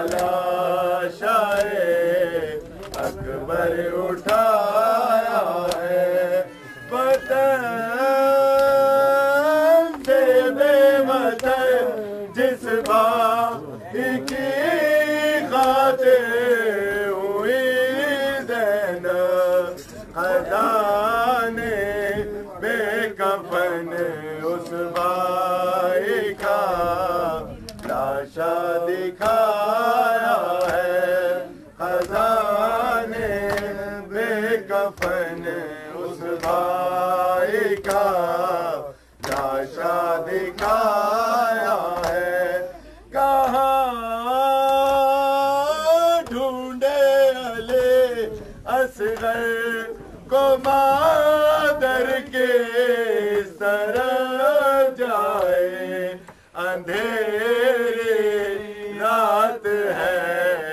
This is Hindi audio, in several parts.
लाशाए अकबर उठाया है। वतन से बेवतन जिस भाई की खातिर हुई ज़ैनब, खजाने बेकफन उस भाई का लाशा दिखाया है। खजाने बेकफन उस भाई का लाशा दिखाया है। कहाँ ढूंढे अले असगर को मादर के तरफ जाए। अंधेरी रात है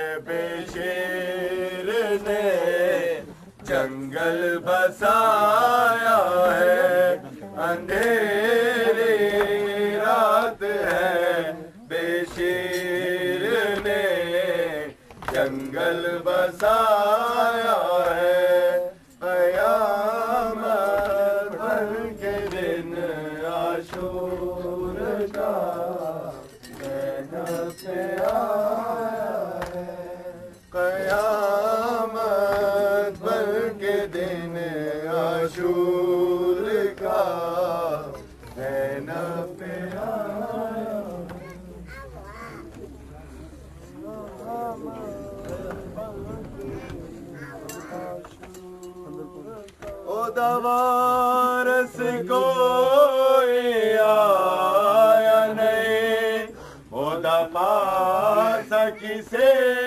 बेशेर ने जंगल बसाया है। अंधेरी रात है बेशेर ने जंगल बसाया है। क़यामत भर के दिन आशूर का ज़ैनब पे आया है। क़यामत भर के दिन आशूर का ज़ैनब पे आया। ओ दवारस कोई आया नहीं, ओ दफा सकी से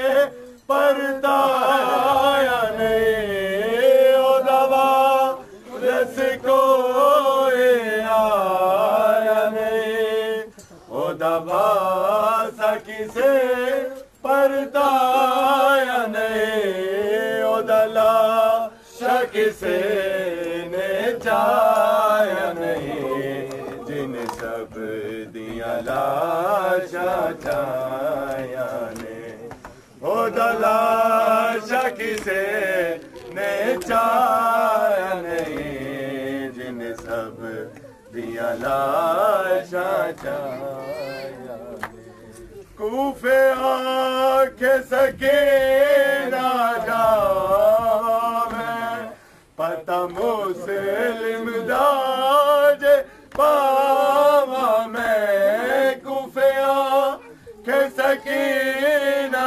परताया नहीं। ओ दवारस कोई आया नहीं, ओ दफा सकी से परताया नहीं। ओ दला किसे ने चाया नहीं, जिन सब दिया लाशा चाया ने। ओ दलाशा किसे ने चाया नहीं, जिन सब दिया लाशा चाया ने। कूफे आके सके ना जावे, पता मुस्लिम दाज पावा मैं। कुफे आके सकीना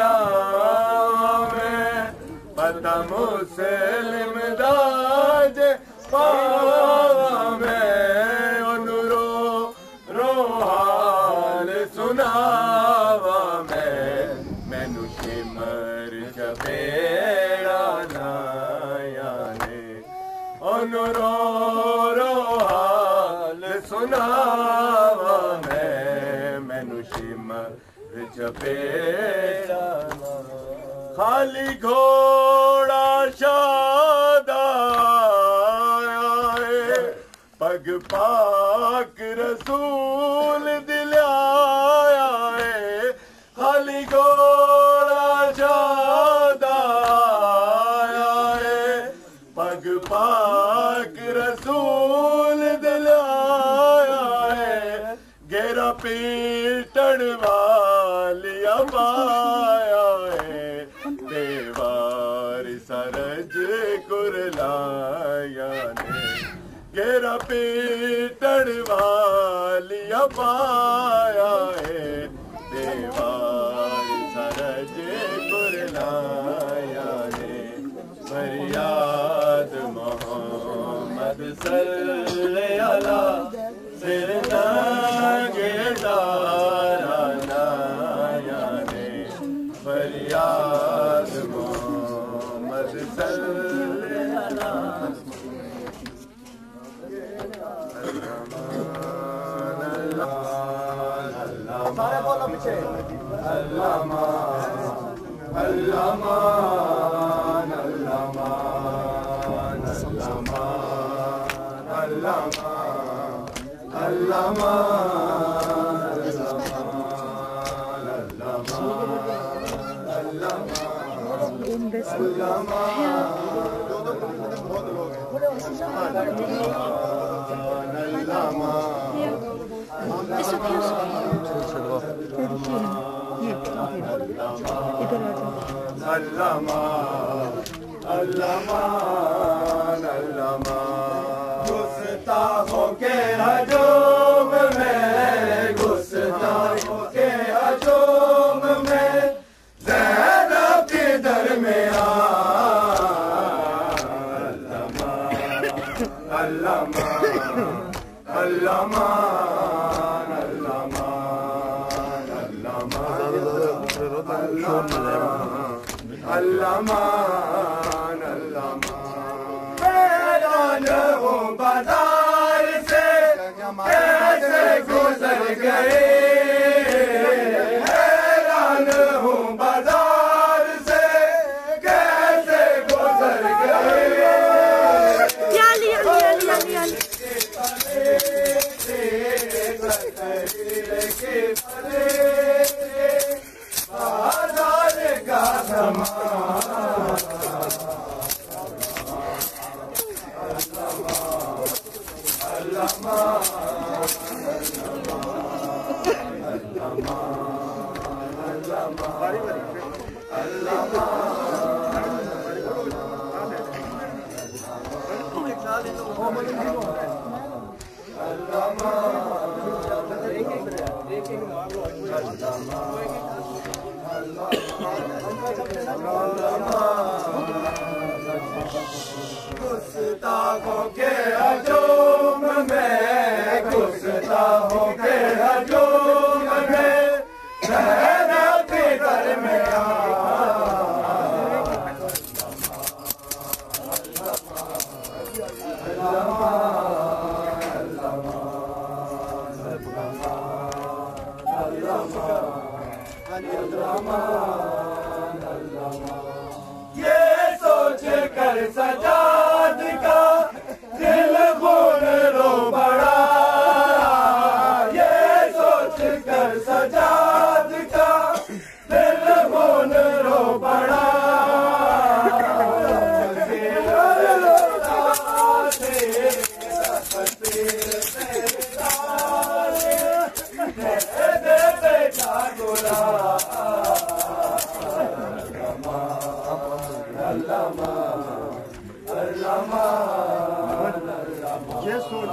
जावे, पता मुस्लिम दाज पावा मैं। उनरो रो हाल सुनावा मैनू शिमर चपेड़ा नाया ने। उनरो रो हाल सुनावा मैनू शिमर चपेड़ा। खाली घोड़ा शादा पग पाक रसूल दिलाया है। खाली घोड़ा शादा पग पाक रसूल दिलाया है। गेरा पीटन वाली अबाया है, देवार सरज कुरलाया ने। गेरा पीटन वाली अबाया है, देवार सरज कुरलाया ने। फरियाद मोहम्मद सल्ले अला सिरना गेदारा नाया ने। फरियाद मोहम्मद सल्ले अला। सारे बोलो पीछे। अल्लामा अल्लामा अल्लामा अल्लामा अल्लामा अल्लामा गुस्ताखों के हजूम में, गुस्ताखों के हजूम में ज़ैनब के दरमियान अल्लामा अल्लामा अल्लामान अल्लामान हैरान हूँ बाजार से कैसे गुजर गए, हैरान हूँ बाजार से कैसे गुजर गए। बाजार का गुस्ताखों के हजूम में, गुस्ताखों के हजूम में ज़ैनब के दरमियान ये सोच कर सजाद का दिल खून रो पड़ा, ये सोच कर सजाद का दिल खून रो पड़ा। ये सोच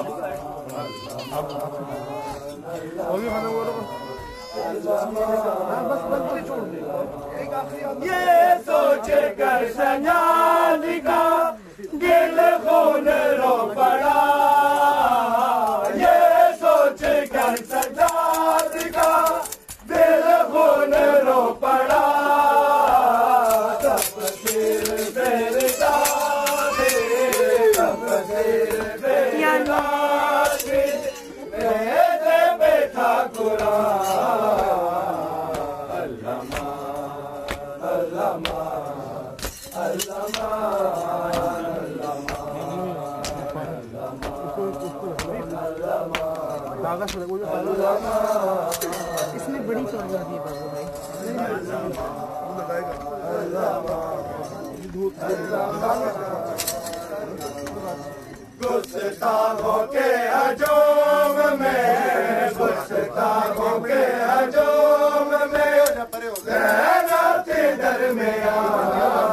कर सजाद का दिल खून रो पड़ा, ये सोच कर सजाद का दिल खून रो पड़ा। इसमें बड़ी चौड़ जाती है बाबू भाई। गुस्ताखों के हजूम में, गुस्ताखों के हजूम में ज़ैनब के दरमियान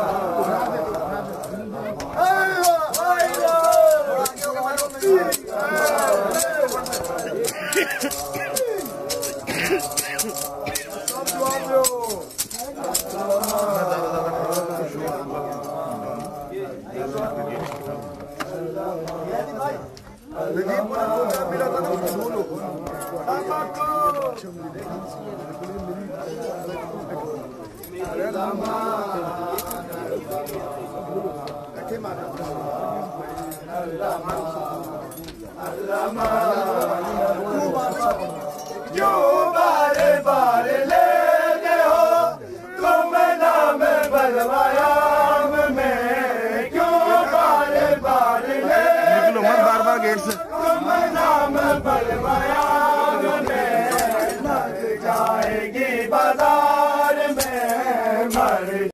जो बारे बारे लेते हो तुम नाम बलवायाम में, क्यों बारे बारे लेते हो तुम नाम बलवायाम